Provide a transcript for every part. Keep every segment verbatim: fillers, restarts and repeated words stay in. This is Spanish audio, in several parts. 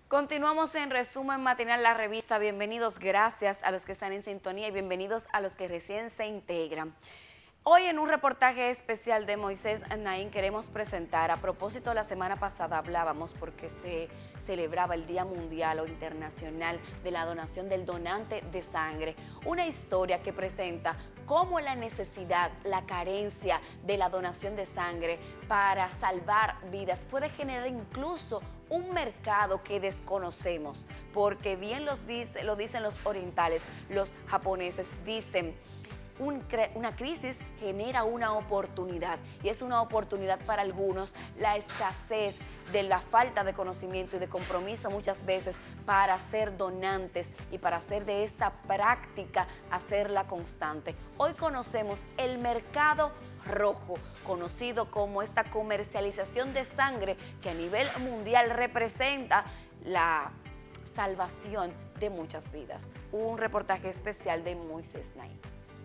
Continuamos en Resumen Matinal, la revista. Bienvenidos, gracias a los que están en sintonía y bienvenidos a los que recién se integran. Hoy en un reportaje especial de Moisés Naín queremos presentar, a propósito la semana pasada hablábamos porque se celebraba el Día Mundial o Internacional de la Donación del Donante de Sangre, una historia que presenta cómo la necesidad, la carencia de la donación de sangre para salvar vidas puede generar incluso un mercado que desconocemos, porque bien los dice, lo dicen los orientales, los japoneses dicen, Un, una crisis genera una oportunidad y es una oportunidad para algunos la escasez de la falta de conocimiento y de compromiso muchas veces para ser donantes y para hacer de esta práctica hacerla constante. Hoy conocemos el mercado rojo, conocido como esta comercialización de sangre que a nivel mundial representa la salvación de muchas vidas. Un reportaje especial de Moisés Naín.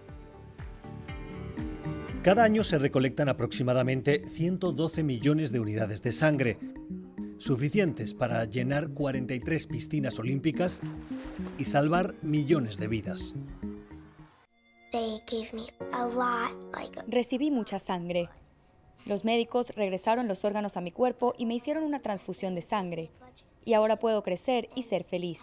Cada año se recolectan aproximadamente ciento doce millones de unidades de sangre, suficientes para llenar cuarenta y tres piscinas olímpicas y salvar millones de vidas. Recibí mucha sangre. Los médicos regresaron los órganos a mi cuerpo y me hicieron una transfusión de sangre. Y ahora puedo crecer y ser feliz.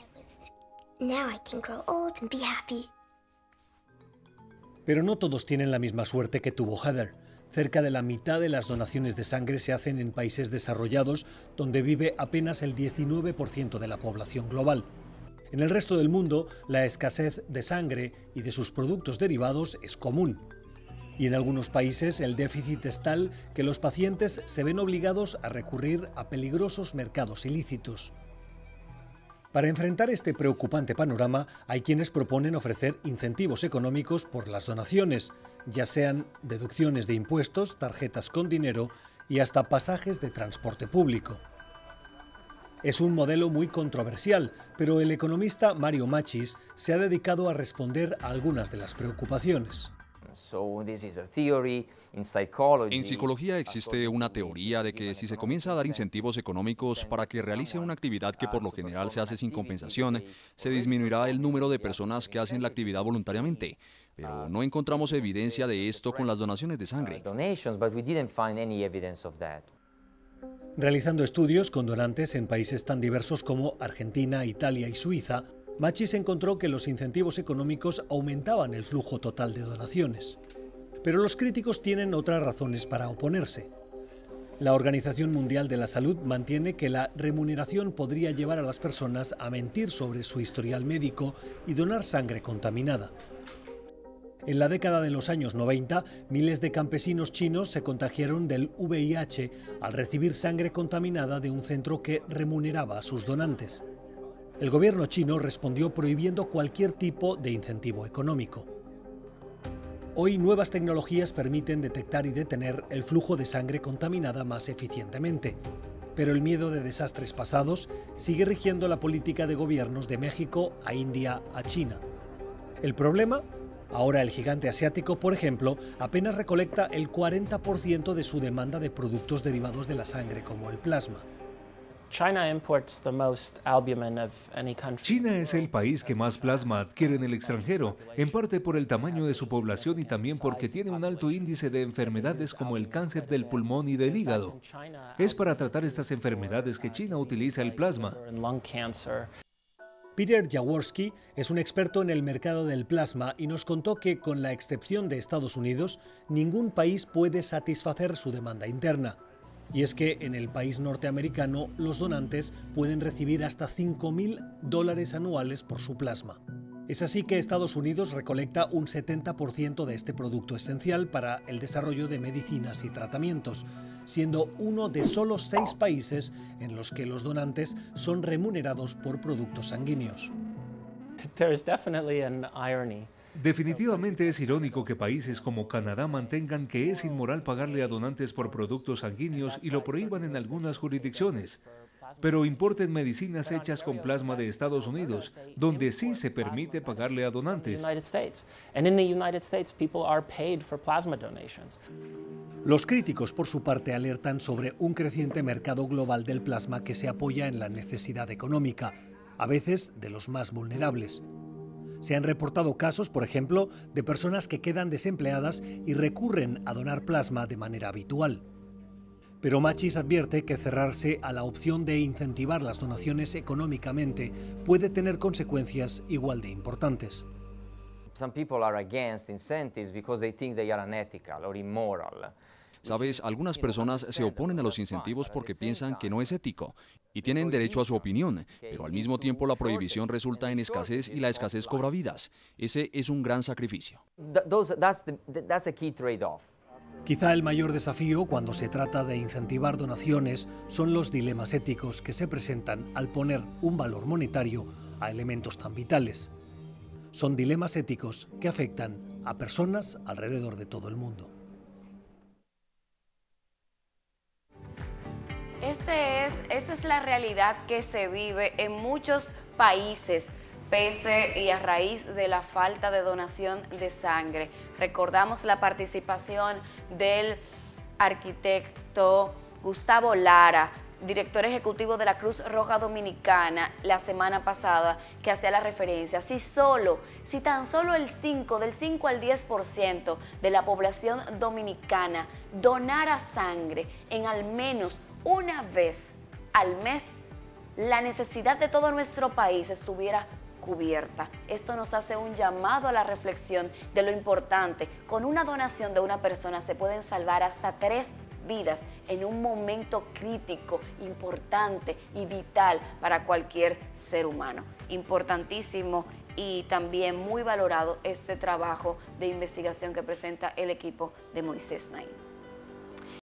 Pero no todos tienen la misma suerte que tuvo Heather. Cerca de la mitad de las donaciones de sangre se hacen en países desarrollados, donde vive apenas el diecinueve por ciento de la población global. En el resto del mundo, la escasez de sangre y de sus productos derivados es común. Y en algunos países el déficit es tal que los pacientes se ven obligados a recurrir a peligrosos mercados ilícitos. Para enfrentar este preocupante panorama, hay quienes proponen ofrecer incentivos económicos por las donaciones, ya sean deducciones de impuestos, tarjetas con dinero y hasta pasajes de transporte público. Es un modelo muy controversial, pero el economista Mario Machis se ha dedicado a responder a algunas de las preocupaciones. En psicología existe una teoría de que si se comienza a dar incentivos económicos para que realice una actividad que por lo general se hace sin compensación, se disminuirá el número de personas que hacen la actividad voluntariamente. Pero no encontramos evidencia de esto con las donaciones de sangre. Realizando estudios con donantes en países tan diversos como Argentina, Italia y Suiza, Machis encontró que los incentivos económicos aumentaban el flujo total de donaciones. Pero los críticos tienen otras razones para oponerse. La Organización Mundial de la Salud mantiene que la remuneración podría llevar a las personas a mentir sobre su historial médico y donar sangre contaminada. En la década de los años noventa, miles de campesinos chinos se contagiaron del V I H al recibir sangre contaminada de un centro que remuneraba a sus donantes. El gobierno chino respondió prohibiendo cualquier tipo de incentivo económico. Hoy nuevas tecnologías permiten detectar y detener el flujo de sangre contaminada más eficientemente, pero el miedo de desastres pasados sigue rigiendo la política de gobiernos de México a India a China. El problema, ahora el gigante asiático, por ejemplo, apenas recolecta el cuarenta por ciento de su demanda de productos derivados de la sangre como el plasma. China es el país que más plasma adquiere en el extranjero, en parte por el tamaño de su población y también porque tiene un alto índice de enfermedades como el cáncer del pulmón y del hígado. Es para tratar estas enfermedades que China utiliza el plasma. Peter Jaworski es un experto en el mercado del plasma y nos contó que, con la excepción de Estados Unidos, ningún país puede satisfacer su demanda interna. Y es que en el país norteamericano los donantes pueden recibir hasta cinco mil dólares anuales por su plasma. Es así que Estados Unidos recolecta un setenta por ciento de este producto esencial para el desarrollo de medicinas y tratamientos, siendo uno de solo seis países en los que los donantes son remunerados por productos sanguíneos. Definitivamente es irónico que países como Canadá mantengan que es inmoral pagarle a donantes por productos sanguíneos y lo prohíban en algunas jurisdicciones, pero importen medicinas hechas con plasma de Estados Unidos, donde sí se permite pagarle a donantes. Los críticos, por su parte, alertan sobre un creciente mercado global del plasma que se apoya en la necesidad económica, a veces de los más vulnerables. Se han reportado casos, por ejemplo, de personas que quedan desempleadas y recurren a donar plasma de manera habitual. Pero Machis advierte que cerrarse a la opción de incentivar las donaciones económicamente puede tener consecuencias igual de importantes. Some people are against incentives because they think they are unethical or immoral. Sabes, algunas personas se oponen a los incentivos porque piensan que no es ético y tienen derecho a su opinión, pero al mismo tiempo la prohibición resulta en escasez y la escasez cobra vidas. Ese es un gran sacrificio. Quizá el mayor desafío cuando se trata de incentivar donaciones son los dilemas éticos que se presentan al poner un valor monetario a elementos tan vitales. Son dilemas éticos que afectan a personas alrededor de todo el mundo. Este es, esta es la realidad que se vive en muchos países, pese y a raíz de la falta de donación de sangre. Recordamos la participación del arquitecto Gustavo Lara, director ejecutivo de la Cruz Roja Dominicana, la semana pasada, que hacía la referencia. Si solo, si tan solo el cinco, del cinco al diez por ciento de la población dominicana donara sangre en al menos una vez al mes, la necesidad de todo nuestro país estuviera cubierta. Esto nos hace un llamado a la reflexión de lo importante. Con una donación de una persona se pueden salvar hasta tres vidas en un momento crítico, importante y vital para cualquier ser humano. Importantísimo y también muy valorado este trabajo de investigación que presenta el equipo de Moisés Naim.